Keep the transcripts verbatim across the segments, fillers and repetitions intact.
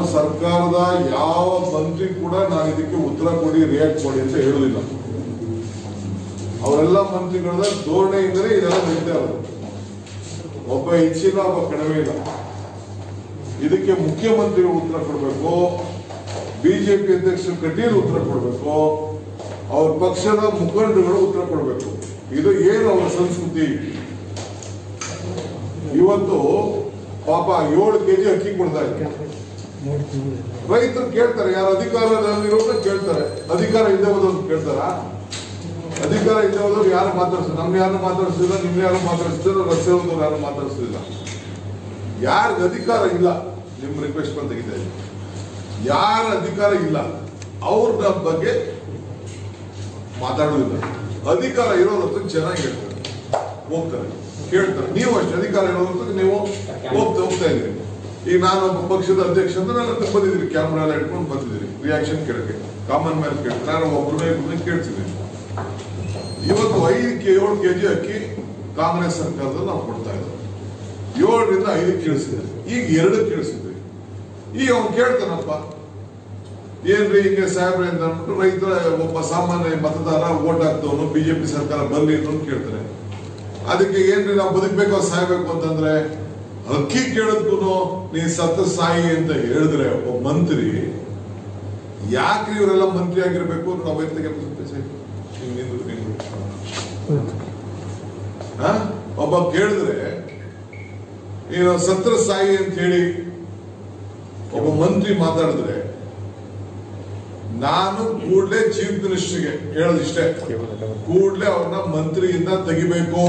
ಸರ್ಕಾರದ ಯಾವ ಮಂತ್ರಿ ಕೂಡ ನಾನು ಇದಕ್ಕೆ ಉತ್ತರ ಕೊಡಿ ರಿಯಾಕ್ಟ್ ಕೊಡಿ ಅಂತ ಹೇಳುದಿಲ್ಲ. ಅವರೆಲ್ಲ ಮಂತ್ರಿಗಳ ಧೋರಣೆಯಿಂದಲೇ ಇದೆಲ್ಲ ನಡೀತಾ ಇರೋದು. ಒಬ್ಬ ಹೆಚ್ಚಿಲ್ಲ, ಒಬ್ಬ ಕಡಿಮೆ ಇಲ್ಲ. ಇದಕ್ಕೆ ಮುಖ್ಯಮಂತ್ರಿಗಳು ಉತ್ತರ ಕೊಡಬೇಕು, ಬಿಜೆಪಿ ಅಧ್ಯಕ್ಷರು ಕಟೀಲ್ ಉತ್ತರ ಕೊಡಬೇಕು, ಅವ್ರ ಪಕ್ಷದ ಮುಖಂಡರುಗಳು ಉತ್ತರ ಕೊಡಬೇಕು. ಇದು ಏನು ಅವರ ಸಂಸ್ಕೃತಿ. ಇವತ್ತು ಪಾಪ ಏಳು ಕೆಜಿ ಅಕ್ಕಿ ಕೊಡ್ತಾ ಇದ್ದಾರೆ. ರೈತರು ಕೇಳ್ತಾರೆ, ಯಾರು ಅಧಿಕಾರದಲ್ಲಿರೋರು ಕೇಳ್ತಾರೆ, ಅಧಿಕಾರ ಇಲ್ಲದೆ ಹೋದವ್ರು ಕೇಳ್ತಾರ? ಅಧಿಕಾರ ಇಲ್ಲದೆ ಹೋದವ್ರು ಯಾರು ಮಾತಾಡ್ತಾರೆ? ನಮ್ಗೆ ಯಾರು ಮಾತಾಡಿಸ್ತಿಲ್ಲ, ನಿಮ್ಗೆ ಯಾರು ಮಾತಾಡಿಸ್ತಿಲ್ಲ, ರಸ್ತೆ ಹೋದವ್ರು ಯಾರು ಮಾತಾಡಿಸ್ತಿಲ್ಲ. ಯಾರಿಗೆ ಅಧಿಕಾರ ಇಲ್ಲ, ನಿಮ್ ರಿಕ್ವೆಸ್ಟ್ ಬಂದು ತೆಗಿತಾ ಇದ್ದೀನಿ, ಯಾರ ಅಧಿಕಾರ ಇಲ್ಲ ಅವ್ರ ಬಗ್ಗೆ ಮಾತಾಡೋದಿಲ್ಲ. ಅಧಿಕಾರ ಇರೋದ್ರ ಚೆನ್ನಾಗಿ ಹೇಳ್ತಾರೆ, ಹೋಗ್ತಾರೆ, ಕೇಳ್ತಾರೆ. ನೀವು ಅಷ್ಟೇ ಅಧಿಕಾರ ಇರೋದ್ರ ನೀವು ಹೋಗ್ತಾ ಹೋಗ್ತಾ ಇದ್ದೀರಿ. ಈಗ ನಾನು ಒಬ್ಬ ಪಕ್ಷದ ಅಧ್ಯಕ್ಷ ಅಂತ ನಾನು ಬಂದಿದ್ದೀರಿ, ಕ್ಯಾಮ್ರಾ ಎಲ್ಲ ಇಟ್ಕೊಂಡು ಬಂದಿದ್ದೀರಿ, ರಿಯಾಕ್ಷನ್ ಕೇಳಕ್ಕೆ ಕಾಮನ್ ಮ್ಯಾನ್ ಕೇಳ್ತಾರೆ. ನಾನು ಒಬ್ಬರನ್ನ ಇಬ್ಬರನ್ನ ಕೇಳ್ತಿದ್ದೀನಿ. ಇವತ್ತು ಐದು ಕೆ ಏಳು ಕೆಜಿ ಅಕ್ಕಿ ಕಾಂಗ್ರೆಸ್ ಸರ್ಕಾರದಲ್ಲಿ ನಾವು ಕೊಡ್ತಾ ಇದ್ದೇವೆ. ಏಳರಿಂದ ಐದು ಕೇಳಿಸಿದ್ವಿ, ಈಗ ಎರಡು ಕೇಳಿಸಿದ್ವಿ. ಈಗ ಅವ್ನು ಕೇಳ್ತಾನಪ್ಪ, ಏನ್ರಿ ಹಿಂಗೆ ಸಾಹೇಬ್ರೆ ಅಂತ ಅಂದ್ಬಿಟ್ಟು ರೈತರ ಒಬ್ಬ ಸಾಮಾನ್ಯ ಮತದಾರ ಓಟ್ ಹಾಕ್ತವನು ಬಿಜೆಪಿ ಸರ್ಕಾರ ಬರ್ಲಿ ಅಂತ ಕೇಳ್ತಾರೆ. ಅದಕ್ಕೆ ಏನ್ರಿ ನಾವು ಬದುಕಬೇಕು ಸಾಯ್ಬೇಕು ಅಂತಂದ್ರೆ ಅಕ್ಕಿ ಕೇಳೋದಕ್ಕೂ ನೀ ಸತ್ತ ಸಾಯಿ ಅಂತ ಹೇಳಿದ್ರೆ ಒಬ್ಬ ಮಂತ್ರಿ ಯಾಕ್ರಿ ಇವರೆಲ್ಲ ಮಂತ್ರಿ ಆಗಿರ್ಬೇಕು? ನಾವು ಒಬ್ಬ ಕೇಳಿದ್ರೆ ಏನು ಸತ್ರ ಸಾಯಿ ಅಂತ ಹೇಳಿ ಒಬ್ಬ ಮಂತ್ರಿ ಮಾತಾಡಿದ್ರೆ ನಾನು ಕೂಡ್ಲೆ ಚೀಫ್ ಮಿನಿಸ್ಟರ್ಗೆ ಹೇಳೋದಿಷ್ಟೇ, ಕೂಡ್ಲೆ ಅವ್ರನ್ನ ಮಂತ್ರಿಯಿಂದ ತೆಗಿಬೇಕು.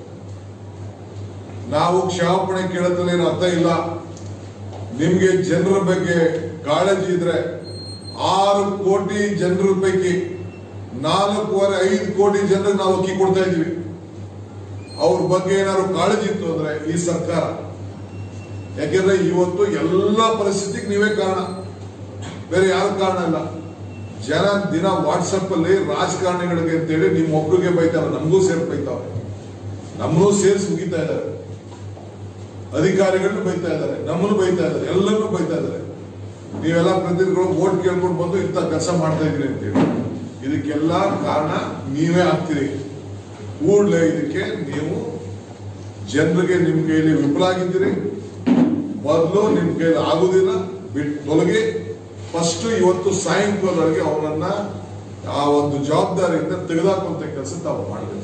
ನಾವು ಕ್ಷಮಾಪಣೆ ಕೇಳೋದ್ರಲ್ಲಿ ಏನು ಅರ್ಥ ಇಲ್ಲ. ನಿಮ್ಗೆ ಜನರ ಬಗ್ಗೆ ಕಾಳಜಿ ಇದ್ರೆ ಆರು ಕೋಟಿ ಜನರ ಪೈಕಿ ನಾಲ್ಕೂವರೆ ಐದು ಕೋಟಿ ಜನರಿಗೆ ನಾವು ಅಕ್ಕಿ ಕೊಡ್ತಾ ಇದೀವಿ. ಅವ್ರ ಬಗ್ಗೆ ಏನಾದ್ರು ಕಾಳಜಿ ಇತ್ತು ಅಂದ್ರೆ ಈ ಸರ್ಕಾರ, ಯಾಕೆಂದ್ರೆ ಇವತ್ತು ಎಲ್ಲ ಪರಿಸ್ಥಿತಿಗೆ ನೀವೇ ಕಾರಣ, ಬೇರೆ ಯಾರು ಕಾರಣ ಇಲ್ಲ. ಜನ ದಿನ ವಾಟ್ಸಪ್ ಅಲ್ಲಿ ರಾಜಕಾರಣಿಗಳಿಗೆ ಅಂತೇಳಿ ನಿಮ್ಮ ಒಬ್ರಿಗೆ ಬೈತಾರೆ, ನಮಗೂ ಸೇರ್ ಬೈತಾವೆ, ನಮ್ಮನ್ನೂ ಸೇರಿಸಿ ಮುಗಿತಾ ಇದ್ದಾರೆ. ಅಧಿಕಾರಿಗಳನ್ನು ಬೈತಾ ಇದ್ದಾರೆ, ನಮ್ಮನ್ನು ಬೈತಾ ಇದ್ದಾರೆ, ಎಲ್ಲರನ್ನೂ ಬೈತಾ ಇದ್ದಾರೆ. ನೀವೆಲ್ಲ ಪ್ರತಿನಿಧಿಗಳು ವೋಟ್ ಕೇಳ್ಕೊಂಡು ಬಂದು ಇಂಥ ಕೆಲಸ ಮಾಡ್ತಾ ಇದ್ದೀರಿ ಅಂತೇಳಿ. ಇದಕ್ಕೆಲ್ಲ ಕಾರಣ ನೀವೇ ಆಗ್ತೀರಿ. ಕೂಡಲೇ ಇದಕ್ಕೆ ನೀವು ಜನರಿಗೆ ನಿಮ್ ಕೈಯಲ್ಲಿ ವಿಫಲ ಆಗಿದ್ದೀರಿ. ಮೊದಲು ನಿಮ್ ಕೈಯಲ್ಲಿ ಆಗುದಿಲ್ಲ, ಬಿಟ್ಟು ತೊಲಗಿ. ಫಸ್ಟ್ ಇವತ್ತು ಸಾಯಂಕಾಲದೊಳಗೆ ಅವರನ್ನ ಆ ಒಂದು ಜವಾಬ್ದಾರಿಯಿಂದ ತೆಗೆದಾಕುವಂತ ಕೆಲಸ ತಾವು ಮಾಡಬೇಕು.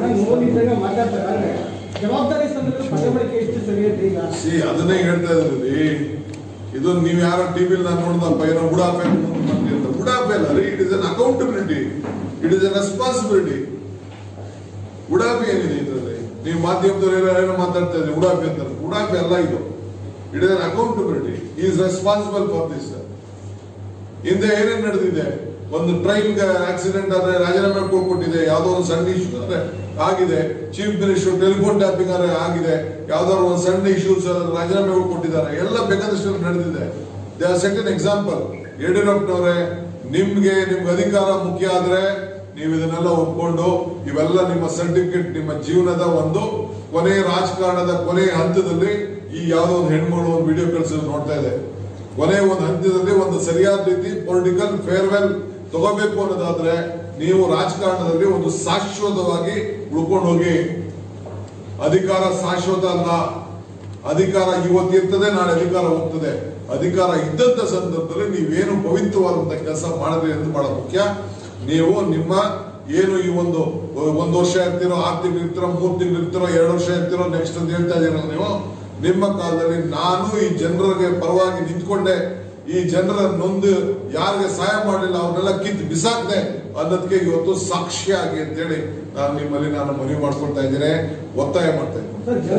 ಅದನ್ನೇ ಹೇಳ್ತಾ ಇದ್ರಿ. ಇದು ನೀವ್ ಯಾರ ಟಿವಿಲಿ ನಾನು ನೋಡಿದಪ್ಪ ಏನೋ ಉಡಾಫೆ ಅಂತ. ಉಡಾಫೆ ಅಲ್ಲ ರೀ, it is an accountability, it is an responsibility. ಉಡಾಫೆ ಏನಿದೆ ಇದರಲ್ಲಿ? ನೀವು ಮಾಧ್ಯಮದವ್ರು ಏನೋ ಮಾತಾಡ್ತಾ ಇದ್ರಿ ಉಡಾಫೆ ಅಂತ. ಉಡಾಫೆ ಅಲ್ಲ ಇದು, it is an accountability. Is responsible for this. ಹಿಂದೆ ಏನೇನ್ ನಡೆದಿದೆ? ಒಂದು ಟ್ರೈನ್ ಆಕ್ಸಿಡೆಂಟ್ ಆದ್ರೆ ರಾಜೀನಾಮೆ ಕೊಟ್ಬಿಟ್ಟಿದೆ, ಯಾವ್ದೋ ಒಂದು ಸಣ್ಣ ಇಶ್ಯೂ ಅಂದ್ರೆ ಆಗಿದೆ. ಚೀಫ್ ಮಿನಿಸ್ಟರ್ ಟೆಲಿಫೋನ್ ಟ್ಯಾಪಿಂಗ್ ಆಗಿದೆ, ಯಾವ್ದಾದ್ರು ಒಂದು ಸಣ್ಣ ಇಶ್ಯೂಸ್ ರಾಜೀನಾಮೆ ಕೊಟ್ಟಿದ್ದಾರೆ. ಎಲ್ಲ ಬೇಕಾದಷ್ಟು ನಡೆದಿದೆ. They are set an example. ಯಡಿಯೂರಪ್ಪನವರೇ, ನಿಮ್ಗೆ ನಿಮ್ಗೆ ಅಧಿಕಾರ ಮುಖ್ಯ ಆದ್ರೆ ನೀವು ಇದನ್ನೆಲ್ಲ ಒಪ್ಕೊಂಡು ಇವೆಲ್ಲ ನಿಮ್ಮ ಸರ್ಟಿಫಿಕೇಟ್, ನಿಮ್ಮ ಜೀವನದ ಒಂದು ಕೊನೆ ರಾಜಕಾರಣದ ಕೊನೆ ಹಂತದಲ್ಲಿ ಈ ಯಾವ್ದೋ ಒಂದು ಹೆಣ್ಮಗಳು ಒಂದು ವಿಡಿಯೋ ಕಳಿಸೋದು ನೋಡ್ತಾ ಇದೆ. ಕೊನೆ ಒಂದು ಹಂತದಲ್ಲಿ ಒಂದು ಸರಿಯಾದ ರೀತಿ ಪೊಲಿಟಿಕಲ್ ಫೇರ್ವೆಲ್ ತಗೋಬೇಕು ಅನ್ನೋದಾದ್ರೆ ನೀವು ರಾಜಕಾರಣದಲ್ಲಿ ಒಂದು ಶಾಶ್ವತವಾಗಿ ಉಳ್ಕೊಂಡು ಹೋಗಿ. ಅಧಿಕಾರ ಶಾಶ್ವತ ಅಲ್ಲ. ಅಧಿಕಾರ ಇವತ್ತಿರ್ತದೆ, ನಾಳೆ ಅಧಿಕಾರ ಹೋಗ್ತದೆ. ಅಧಿಕಾರ ಇದ್ದಂತ ಸಂದರ್ಭದಲ್ಲಿ ನೀವೇನು ಪವಿತ್ರವಾದಂತ ಕೆಲಸ ಮಾಡಿದ್ರಿ ಎಂದು ಬಹಳ ಮುಖ್ಯ. ನೀವು ನಿಮ್ಮ ಏನು ಈ ಒಂದು ಒಂದು ವರ್ಷ ಇರ್ತಿರೋ, ಆರು ತಿಂಗಳು ಇರ್ತಿರೋ, ಮೂರು ತಿಂಗಳು ಇರ್ತಿರೋ, ಎರಡು ವರ್ಷ ಇರ್ತಿರೋ, ನೆಕ್ಸ್ಟ್ ಅಂತ ಹೇಳ್ತಾ ಇದೀರಲ್ಲ ನೀವು. ನಿಮ್ಮ ಕಾಲದಲ್ಲಿ ನಾನು ಈ ಜನರಿಗೆ ಪರವಾಗಿ ನಿಂತ್ಕೊಂಡೆ, ಈ ಜನರ ನೊಂದು ಯಾರಿಗೆ ಸಹಾಯ ಮಾಡಲಿಲ್ಲ ಅವ್ರನ್ನೆಲ್ಲ ಕಿತ್ತು ಬಿಸಾಕ್ದೆ ಅನ್ನೋದಕ್ಕೆ ಇವತ್ತು ಸಾಕ್ಷಿಯಾಗಿ ಅಂತೇಳಿ ನಾನು ನಿಮ್ಮಲ್ಲಿ ನಾನು ಮನವಿ ಮಾಡ್ಕೊಳ್ತಾ ಇದ್ದೇನೆ, ಒತ್ತಾಯ ಮಾಡ್ತಾ ಇದ್ದೇನೆ.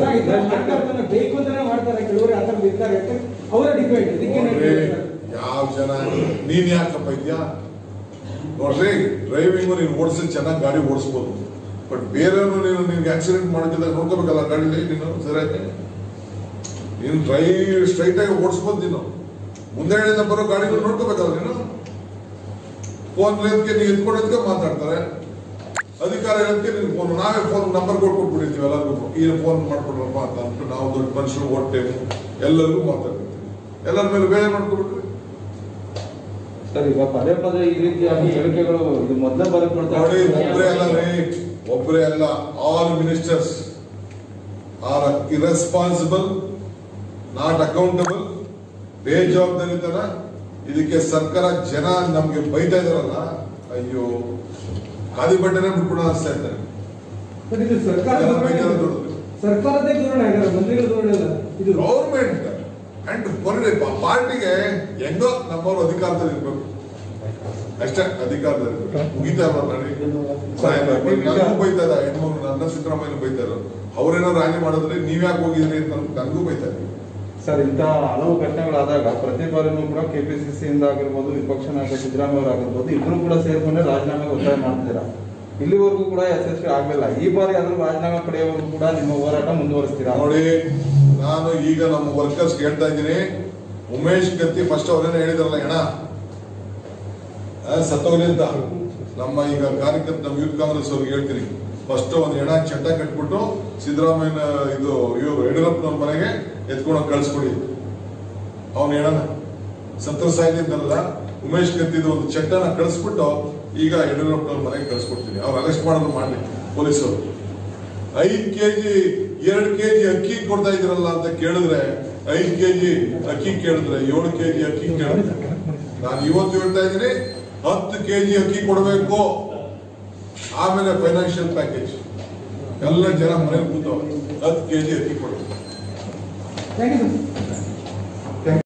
ಯಾವ ಜನ? ನೀನ್ ಯಾಕಪ್ಪ ಇದ್ಯಾ? ನೋಡ್ರಿ, ಡ್ರೈವಿಂಗ್ ನೀನು ಓಡಿಸಿ ಚೆನ್ನಾಗಿ ಗಾಡಿ ಓಡಿಸ್ಬೋದು, ಬಟ್ ಬೇರೆಯವರು ನೀನು ನಿನ್ಗೆ ಆಕ್ಸಿಡೆಂಟ್ ಮಾಡಿದ್ರೆ ನೋಡ್ಕೋಬೇಕಲ್ಲ ಗಾಡಿಲಿ. ನೀನು ಸರಿಯಾಗಿ ನೀನು ಡ್ರೈವ್ ಸ್ಟ್ರೈಟ್ ಆಗಿ ಓಡಿಸ್ಬೋದು. ನೀನು ಮುಂದೆ ಬರೋ ಗಾಡಿಗಳು ನೋಡ್ಕೋಬೇಕಲ್ಲ. ನೀನು ಫೋನ್ ಹೇಳೋದಕ್ಕೆ ನೀವು ಎತ್ಕೊಳ್ಳೋದಕ್ಕೆ ಮಾತಾಡ್ತಾರೆ, ಅಧಿಕಾರ ಹೇಳೋದಕ್ಕೆ ನೀನು ಫೋನ್, ನಾವೇ ಫೋನ್ ನಂಬರ್ ಕೊಟ್ಬಿಟ್ಟಿರ್ತೀವಿ ಎಲ್ಲರಿಗೂ, ಈ ಫೋನ್ ಮಾಡ್ಕೊಡ್ರಪ್ಪ ಅಂತ ಅಂದ್ಬಿಟ್ಟು ನಾವು ದೊಡ್ಡ ಮನುಷ್ಯರು ಓಟ್ ಟೈಮು ಎಲ್ಲರಿಗೂ ಮಾತಾಡ್ತೀವಿ. ಎಲ್ಲರ ಮೇಲೆ ಬೇರೆ ಮಾಡ್ಕೊಬಿಟ್ರಿ ಸರ್ ಈಗ ಪದೇ ಪದೇ ಈ ರೀತಿಯಾಗಿ ಹೇಳಿಕೆಗಳು ಇದು ಮೊದಲೇ ಬಾರಿ ನೋಡಿ, ಒಬ್ಬರೇ ಅಲ್ಲ ರೀ, ಒಬ್ಬರೇ ಅಲ್ಲ, all ministers are irresponsible, not accountable, ಬೇಜವಾಬ್ದಾರಿತನ. ಇದಕ್ಕೆ ಸರ್ಕಾರ ಜನ ನಮ್ಗೆ ಬೈತಾ ಇದಾರಲ್ಲ, ಅಯ್ಯೋ ಖಾದಿ ಬಟ್ಟೆನೇ ಬಿಟ್ಬಿಡ ಅನಿಸ್ತಾ ಇದ್ದಾರೆ. ಇದು ಸರ್ಕಾರದ ಸರ್ಕಾರದೇ ಧೋರಣೆ ಆಗಿರೋ ಮಂತ್ರಿಗಳ ಧೋರಣೆ ಅಲ್ಲ, ಇದು ಗೌರ್ಮೆಂಟ್ ಅಂಡ್ ಪಾರ್ಟಿಗೆ ಹೆಂಗೋ ನಮ್ಮವರು ಅಧಿಕಾರದಲ್ಲಿ ಇರ್ಬೇಕು ಅಷ್ಟೇ, ಅಧಿಕಾರದಲ್ಲಿ ಮುಗಿತಾ ಇರೋ ನೋಡಿ. ನನಗೂ ಬೈತಾರ ಹೆಣ್ಮಕ್ಳು, ನನ್ನ ಸಿದ್ದರಾಮಯ್ಯ ಬೈತಾರ, ಅವ್ರೇನೋ ರಾಜಿ ಮಾಡಿದ್ರೆ ನೀವ್ಯಾಕೆ ಹೋಗಿದ್ರಿ ಅಂತ ನನಗೂ ಬೈತಾರೆ. ಸರ್, ಇಂಥ ಹಲವು ಘಟನೆಗಳಾದಾಗ ಪ್ರತಿ ಬಾರಿನೂ ಕೂಡ ಕೆಪಿಸಿಸಿ ಇಂದ ಆಗಿರ್ಬೋದು, ವಿಪಕ್ಷ ನಾಯಕ ಸಿದ್ದರಾಮಯ್ಯ ಅವರಾಗಿರ್ಬೋದು, ಇಬ್ರು ಕೂಡ ಸೇರ್ಕೊಂಡೆ ರಾಜೀನಾಮೆ ಒತ್ತಾಯ ಮಾಡ್ತಿದ್ದೀರಾ. ಇಲ್ಲಿವರೆಗೂ ಕೂಡ ಯಶಸ್ವಿ ಆಗಲಿಲ್ಲ. ಈ ಬಾರಿ ಆದ್ರೂ ರಾಜೀನಾಮೆ ಪಡೆಯುವವರೆಗೂ ಕೂಡ ನಿಮ್ಮ ಹೋರಾಟ ಮುಂದುವರಿಸ್ತೀರಾ? ನೋಡಿ, ನಾನು ಈಗ ನಮ್ಮ ವರ್ಕರ್ಸ್ ಹೇಳ್ತಾ ಇದ್ದೀನಿ, ಉಮೇಶ್ ಕತ್ತಿ ಫಸ್ಟ್ ಅವರೇನ ಹೇಳಿದ್ರಲ್ಲ ಹೆಣ ಸತ್ತೋಗ್ಲಿ ಅಂತ. ನಮ್ಮ ಈಗ ಕಾರ್ಯಕರ್ತ ನಮ್ಮ ಯೂತ್ ಕಾಂಗ್ರೆಸ್ ಅವ್ರಿಗೆ ಹೇಳ್ತೀನಿ, ಫಸ್ಟ್ ಒಂದು ಹೆಣ ಚಟ್ಟ ಕಟ್ಬಿಟ್ಟು ಸಿದ್ದರಾಮಯ್ಯನ ಇದು ಇವರು ಯಡಿಯೂರಪ್ಪನವ್ರ ಮನೆಗೆ ಎತ್ಕೊಂಡೋಗಿ ಕಳಿಸ್ಕೊಡಿ. ಅವನ ಹೆಣನ ಸತ್ರ ಸಾಯಿದ್ದಲ್ಲ, ಉಮೇಶ್ ಕತ್ತಿದ್ದು ಒಂದು ಚಟ್ಟನ ಕಳಿಸ್ಬಿಟ್ಟು ಈಗ ಯಡಿಯೂರಪ್ಪನವ್ರ ಮನೆಗೆ ಕಳಿಸ್ಕೊಡ್ತೀನಿ. ಅವ್ರು ಅರೆಸ್ಟ್ ಮಾಡೋದು ಮಾಡ್ಲಿ ಪೊಲೀಸರು. ಐದ್ ಕೆಜಿ ಎರಡು ಕೆಜಿ ಅಕ್ಕಿ ಕೊಡ್ತಾ ಇದ್ರಲ್ಲ ಅಂತ ಕೇಳಿದ್ರೆ, ಐದ್ ಕೆಜಿ ಅಕ್ಕಿ ಕೇಳಿದ್ರೆ, ಏಳು ಕೆಜಿ ಅಕ್ಕಿ ಕೇಳಿದ್ರೆ, ನಾನು ಇವತ್ತು ಹೇಳ್ತಾ ಇದ್ದೀನಿ ಹತ್ತು ಕೆಜಿ ಅಕ್ಕಿ ಕೊಡಬೇಕು, ಆಮೇಲೆ ಫೈನಾನ್ಷಿಯಲ್ ಪ್ಯಾಕೇಜ್. ಎಲ್ಲ ಜನ ಮನೇಲಿ ಕೂತವ್ರು, ಹತ್ತು ಕೆಜಿ ಅಕ್ಕಿ ಕೊಡಬೇಕು. Thank you.